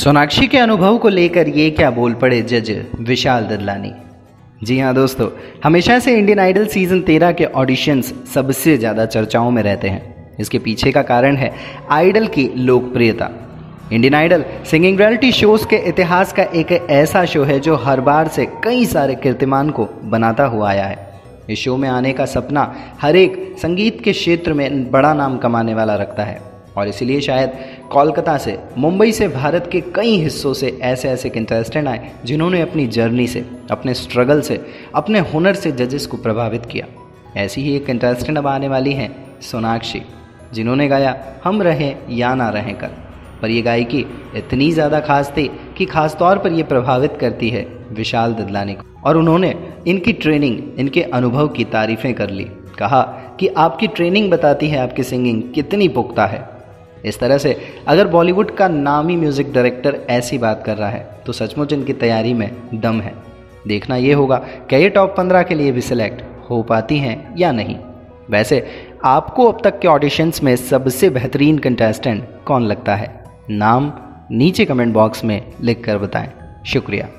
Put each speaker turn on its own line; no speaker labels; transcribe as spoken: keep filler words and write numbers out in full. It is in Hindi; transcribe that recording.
सोनाक्षी के अनुभव को लेकर ये क्या बोल पड़े जज विशाल ददलानी। जी हाँ दोस्तों, हमेशा से इंडियन आइडल सीजन तेरह के ऑडिशंस सबसे ज़्यादा चर्चाओं में रहते हैं। इसके पीछे का कारण है आइडल की लोकप्रियता। Indian Idol singing reality shows के इतिहास का एक ऐसा शो है जो हर बार से कई सारे कीर्तिमान को बनाता हुआ आया है। इस शो में आने का सपना हर एक संगीत के क्षेत्र में बड़ा नाम कमाने वाला रखता है और इसीलिए शायद कोलकाता से, मुंबई से, भारत के कई हिस्सों से ऐसे ऐसे कंटेस्टेंट आए जिन्होंने अपनी जर्नी से, अपने स्ट्रगल से, अपने हुनर से जजेस को प्रभावित किया। ऐसी ही एक कंटेस्टेंट अब आने वाली हैं सोनाक्षी, जिन्होंने गाया हम रहें या ना रहें कर। पर ये गायकी इतनी ज़्यादा खास थी कि खास तौर पर ये प्रभावित करती है विशाल ददलानी को, और उन्होंने इनकी ट्रेनिंग, इनके अनुभव की तारीफ़ें कर ली। कहा कि आपकी ट्रेनिंग बताती है आपकी सिंगिंग कितनी पुख्ता है। इस तरह से अगर बॉलीवुड का नामी म्यूज़िक डायरेक्टर ऐसी बात कर रहा है तो सचमुच इनकी तैयारी में दम है। देखना ये होगा कि ये टॉप पंद्रह के लिए भी सिलेक्ट हो पाती हैं या नहीं। वैसे आपको अब तक के ऑडिशंस में सबसे बेहतरीन कंटेस्टेंट कौन लगता है? नाम नीचे कमेंट बॉक्स में लिख कर बताएं। शुक्रिया।